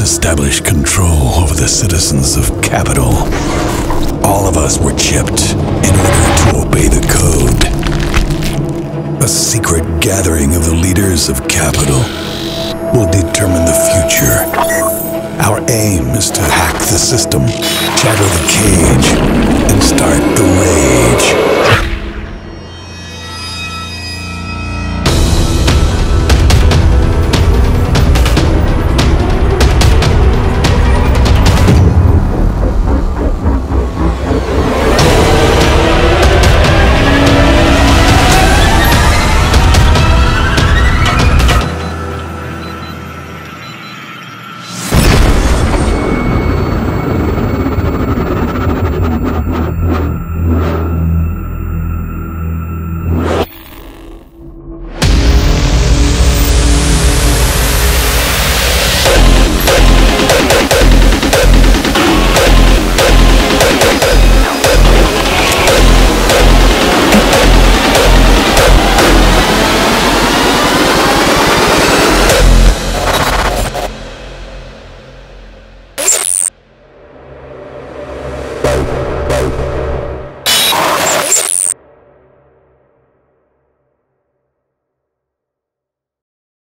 establish control over the citizens of Capital. All of us were chipped in order to obey the code. A secret gathering of the leaders of Capital will determine the future. Our aim is to hack the system, shatter the cage, and start the rage.